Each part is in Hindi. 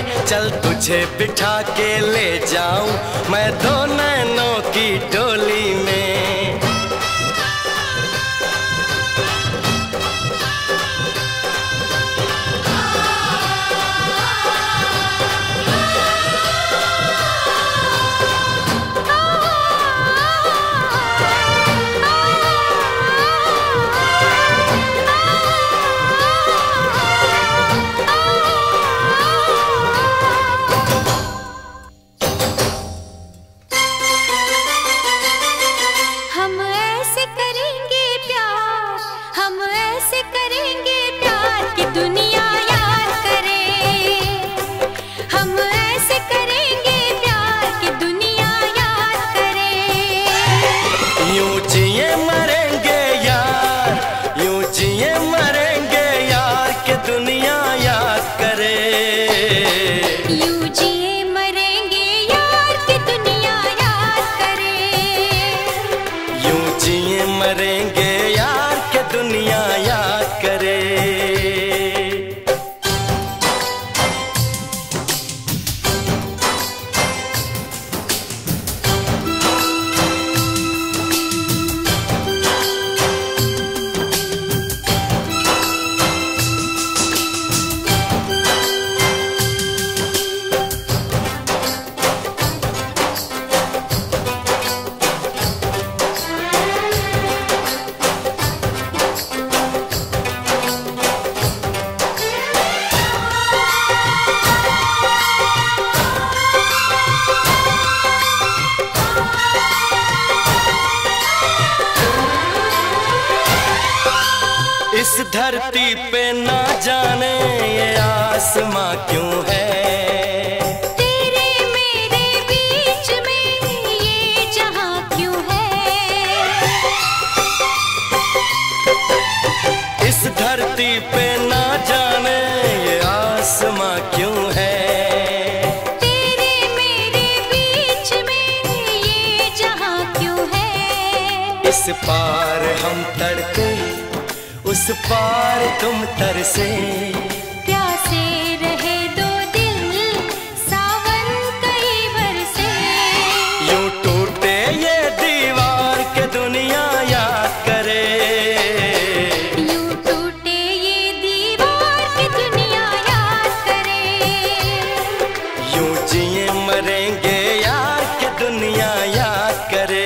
चल तुझे बिठा के ले जाऊं मैं दो नैनों की डोली में। इस धरती पे ना जाने ये आसमां क्यों है, तेरे मेरे बीच में ये जहां क्यों है। इस धरती पे ना जाने ये आसमां क्यों है, तेरे मेरे बीच में ये जहां क्यों है। इस पार हम तड़के उस पार तुम तरसे, प्यासे रहे दो दिल सावन कई बरसे। यूं टूटे ये दीवार के दुनिया याद करे, यूं टूटे ये दीवार की दुनिया याद करे। यूं जिए मरेंगे यार के दुनिया याद करे।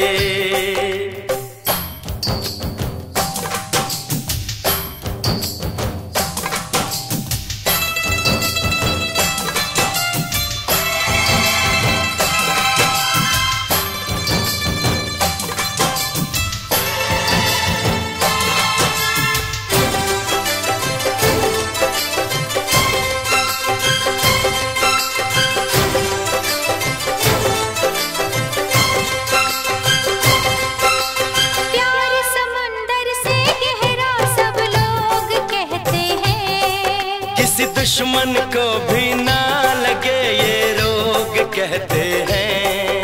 दुश्मन को भी ना लगे ये रोग कहते हैं,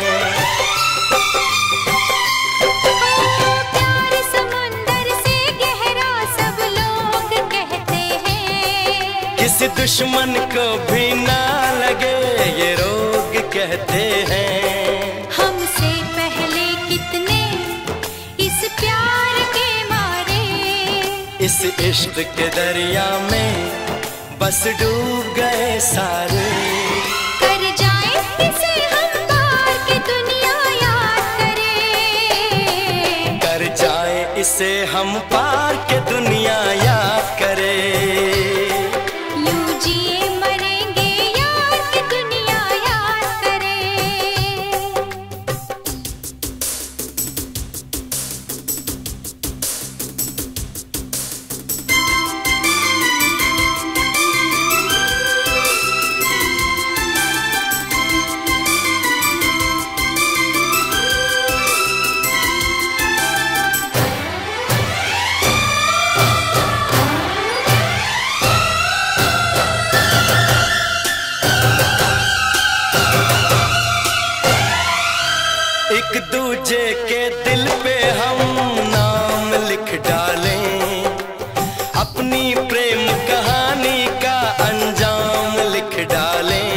प्यार समंदर से गहरा सब लोग कहते हैं। किसी दुश्मन को भी ना लगे ये रोग कहते हैं। हमसे पहले कितने इस प्यार के मारे, इस इश्क के दरिया में बस डूब गए सारे। कर जाए इसे हम पार के दुनिया याद करे, कर जाए इसे हम पार के दुनिया याद करे। यूं जिए मरेंगे यार की दुनिया याद करे। एक दूजे के दिल पे हम नाम लिख डालें, अपनी प्रेम कहानी का अंजाम लिख डालें।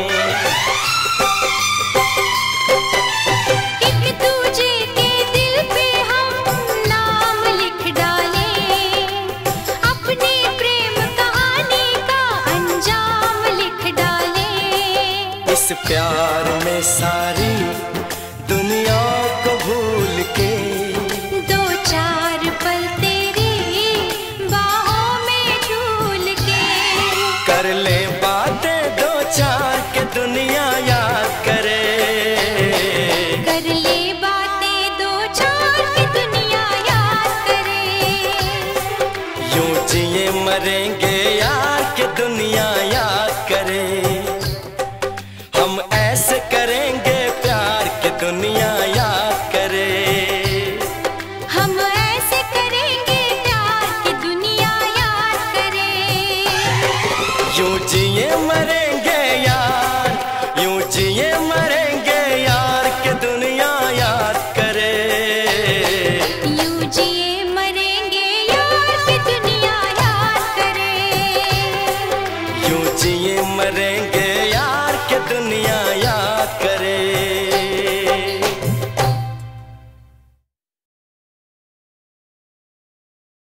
एक दूजे के दिल पे हम नाम लिख डालें, अपनी प्रेम कहानी का अंजाम लिख डालें। इस प्यार में सारी दुनिया को भूल के दो चार पल तेरी बाहों में झूल के कर ले बातें दो चार के दुनिया याद करे। कर ले बातें दो चार की दुनिया याद करे। यूं जिए मरेंगे यार के दुनिया याद करे। हम ऐसे करेंगे प्यार के दुनिया याद करे। हम ऐसे करेंगे प्यार की दुनिया याद करे। यूं जिए मरे